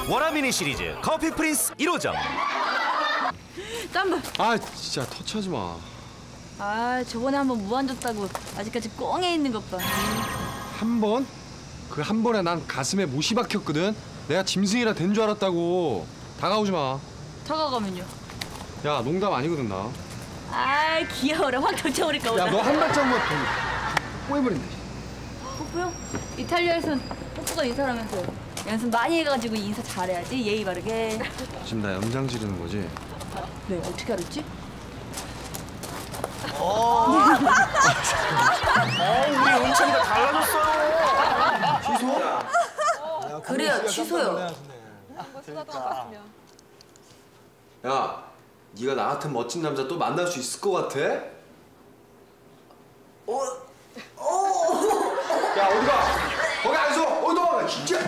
월화 미니 시리즈 커피 프린스 1호점. 깜발. 아 진짜 터치하지 마. 아 저번에 한번 무한 줬다고 아직까지 꽁에 있는 것 봐. 한 번? 그 한 번에 난 가슴에 못이 박혔거든. 내가 짐승이라 된 줄 알았다고. 다가오지 마. 다가가면요? 야 농담 아니거든 나. 아 귀여워라. 확 젖혀버릴까 보다. 야 너 한 발짝만 더 꼬여버린다. 뽀뽀요? 이탈리아에선 뽀뽀가 인사라면서요. 연습 많이 해가지고 인사 잘해야지. 예의 바르게. 지금 나 염장 지르는 거지? 네, 어떻게 알았지? 우리 은찬이가 달라졌어요. 취소? 그래요, 취소요. 야 네가 나 같은 멋진 남자 또 만날 수 있을 것 같아? 야 어디가? 거기 안 서! 어디 도망가 진짜!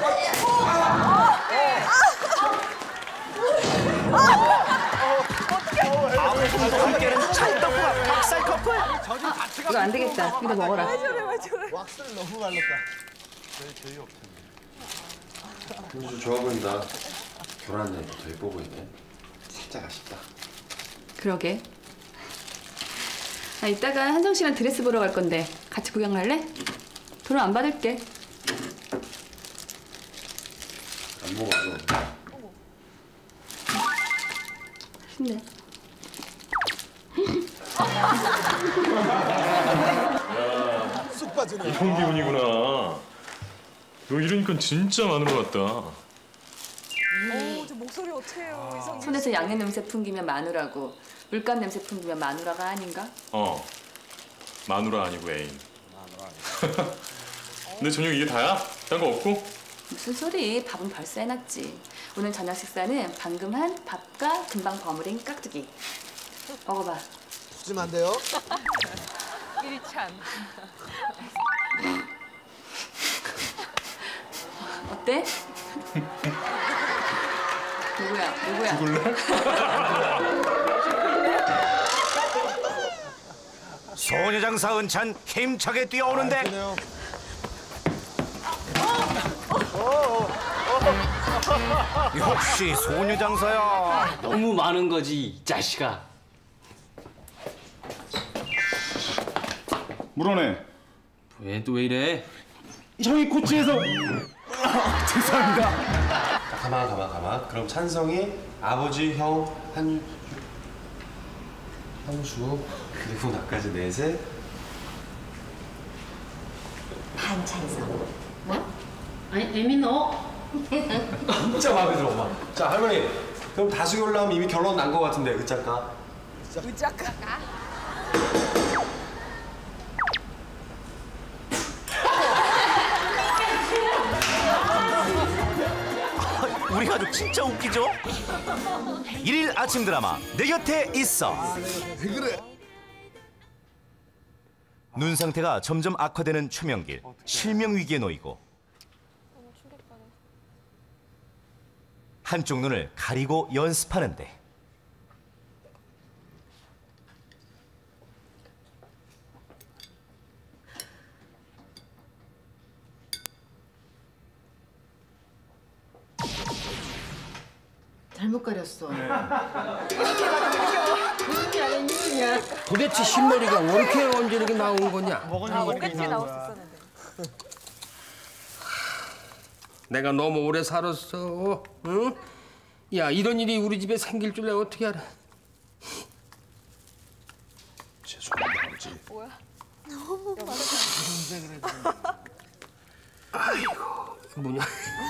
함께는 찰떡궁합 박살 커플. 이거 안 되겠다. 이거 먹어라. 왁스를 너무 발랐다. 현주 좋아 보인다. 결혼한 날부터 더 예뻐 보이네. 살짝 아쉽다. 그러게. 아, 이따가 한정 씨랑 드레스 보러 갈 건데 같이 구경 갈래? 돈은 안 받을게. 안 먹어도. 맛있네. 쑥 빠지네. 이런 기분이구나. 너 이러니까 진짜 마누라 같다. 저 목소리 어때요, 이성균 씨? 손에서 양념 냄새 풍기면 마누라고, 물감 냄새 풍기면 마누라가 아닌가? 마누라 아니고 애인. 근데 저녁 이게 다야? 딴 거 없고? 무슨 소리? 밥은 벌써 해놨지. 오늘 저녁 식사는 방금 한 밥과 금방 버무린 깍두기. 먹어봐. 푸짐한데요? 일찬. 어때? 누구야? 죽을래? 소녀장사 은찬 힘차게 뛰어오는데 그네요. 역시 소녀장사야. 너무 많은 거지, 이 자식아. 물어내. 왜 또 왜 이래? 형이 코치에서. 죄송합니다. 가만. 그럼 찬성이 아버지, 형, 한수 그리고 나까지 넷에 반찬성. 뭐? 아니, 애미 너? 진짜 마음에 들어 엄마. 자 할머니 그럼 다수결 올라오면 이미 결론 난 거 같은데 으짜까? 의자가. 우리 가족 진짜 웃기죠? 일일 아침 드라마 내 곁에 있어. 왜 그래? 눈 상태가 점점 악화되는 최명길. 실명 위기에 놓이고 한쪽 눈을 가리고 연습하는데 잘못 가렸어. 도대체 신머리가 왜 이렇게 언제 이렇게 나온 거냐? 오겠지 나올 수 있었는데. 내가 너무 오래 살았어. 응? 야, 이런 일이 우리 집에 생길 줄 내가 어떻게 알아? 죄송합니다 아버지. 뭐야? 아이고, 뭐냐?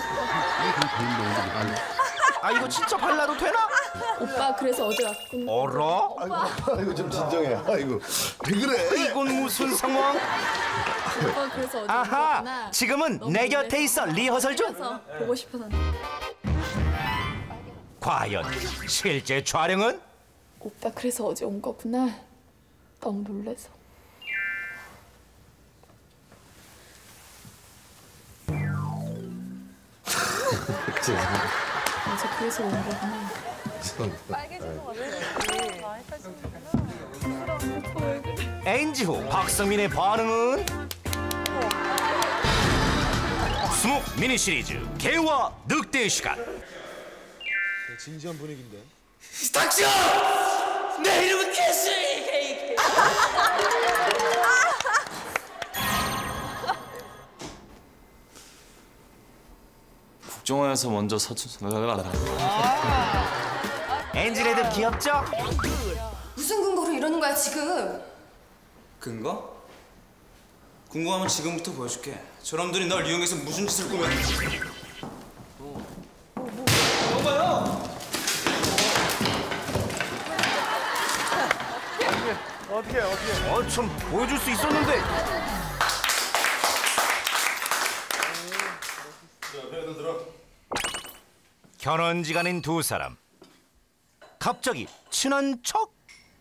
아 이거 진짜 발라도 되나? 오빠 그래서 어제 왔구나. 어라? 아이고 좀 진정해. 아이고 왜 그래? 이건 무슨 상황? 오빠 그래서 어제 아하! 왔구나. 지금은 너무 내 곁에 놀라서 있어 리허설 중. 그래서 보고 싶어서. 과연 실제 촬영은? 오빠 그래서 어제 온 거구나. 너무 놀래서. 어제 그래서 온 거구나. 빨개진 것 같아. 많이 빨개졌구나. NG 후 박성민의 반응은? 수목 미니 시리즈 개와 늑대의 시간. 진지한 분위기인데. 닥쳐! 내 이름은 캐시! 국정원에서 먼저 사춘. 엔진애들 귀엽죠? 무슨 근거로 이러는 거야 지금? 근거? 궁금하면 지금부터 보여줄게. 저놈들이 널 이용해서 무슨 짓을 꾸몄는지. 어떻게? 좀 보여줄 수 있었는데. 결혼지간인 두 사람. 갑자기 친한 척?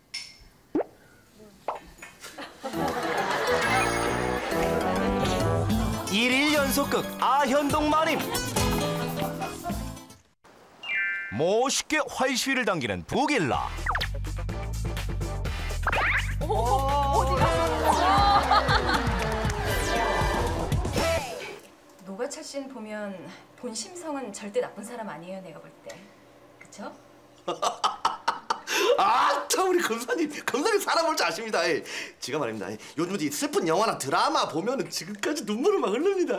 일일 연속극 아현동 마님. 멋있게 활시위를 당기는 부길라. 노가철 씨는 보면 본 심성은 절대 나쁜 사람 아니에요, 내가 볼 때. 그쵸? 아, 참 우리 검사님 사람 볼 줄 아십니다. 제가 말입니다. 요즘 이 슬픈 영화나 드라마 보면은 지금까지 눈물을 막 흘립니다.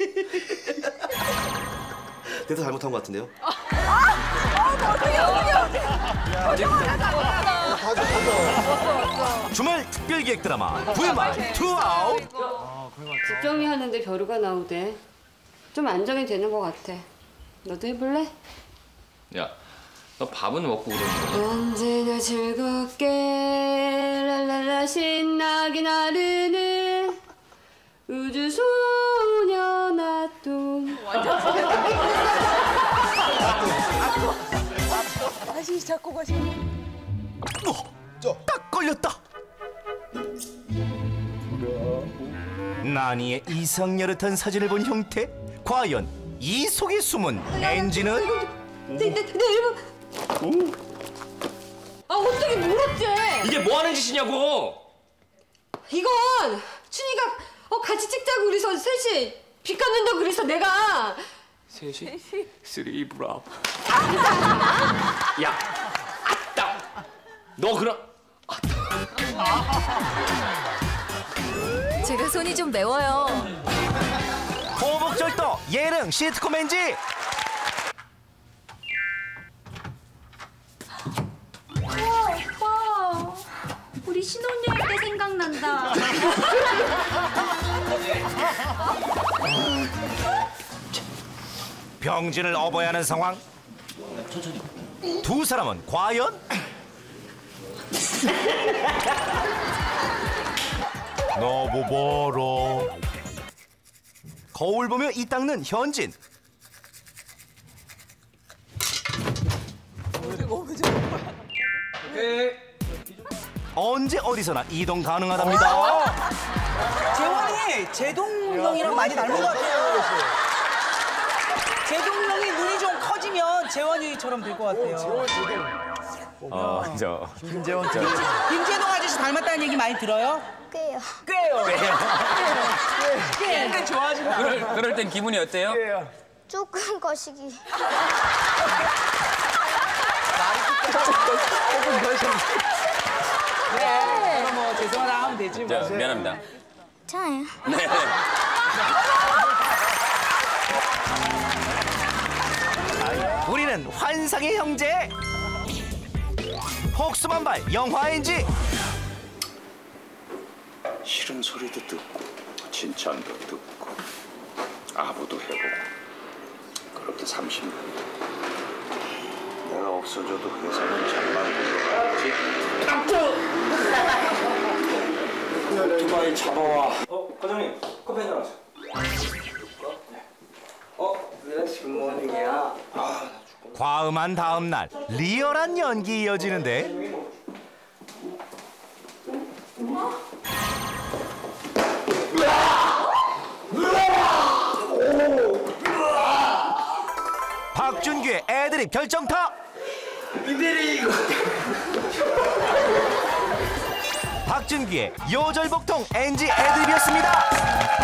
대사 잘못한 것 같은데요? 주말 특별기획 드라마 불말 투아웃. 집 정리하는데 벼루가 나오대. 좀 안정이 되는 것 같아. 너도 해볼래? 야, 너 밥은 먹고 그러는 거야? 언제나 즐겁게 랄랄라 신나게 나르는 우주소녀 나도. 다시 잡고 가시네. 딱 걸렸다. 나니의 이상여릇한 사진을 본 형태. 과연 이 속에 숨은 엔진은? 내 이름. 아 어떻게 모르지? 이게 뭐 하는 짓이냐고! 이건 춘이가 같이 찍자고 그래서 셋이 빚 갚는다고 그래서 내가. 셋이? 쓰리 브라. 야, 아따! 너 그럼. 제가 손이 좀 매워요. 호복절도 예능 시트콤 엔지. 오빠, 우리 신혼여행 때 생각난다. 병진을 업어야 하는 상황. 두 사람은 과연? 너무 멀어. 거울 보며 이 닦는 현진. 언제 어디서나 이동 가능하답니다. 재원이 제동형이랑 많이 닮은 것 같아요. 제동형이 눈이 좀 커지면 재원이처럼 될 것 같아요. 김재원 김재동 아저씨 닮았다는 얘기 많이 들어요? 꽤요. 꽤 좋아하시나? 그럴 땐 기분이 어때요? 조금 거시기. 그래. 그럼 뭐 죄송하다 하면 되지 뭐. 자, 미안합니다. 괜찮아요. 네. 우리는 환상의 형제. 폭수만발 영화인지. 싫은 소리도 듣고 칭찬도 듣고 아부도 해보고 그렇게 30년 내가 없어져도 회사는 잘만 굴러가지. 두바이 잡아와. 과장님 커피 한잔 하세요. 그래 지금 모닝이야. 과음한 다음 날 리얼한 연기 이어지는데. 박준규의 애드립 결정타. 이대리 이거. 박준규의 요절복통 NG 애드립이었습니다.